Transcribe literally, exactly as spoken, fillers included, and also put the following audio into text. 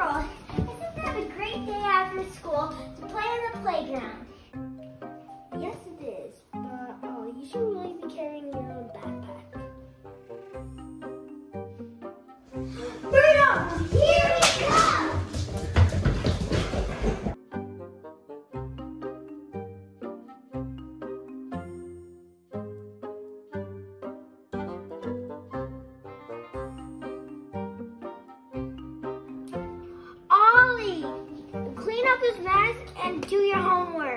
girl. Isn't that a great day after school to play on the playground? Yes, it is. But oh, you should really be carrying your own backpack. Bruno, here we come! Ollie, clean up this mess and do your homework.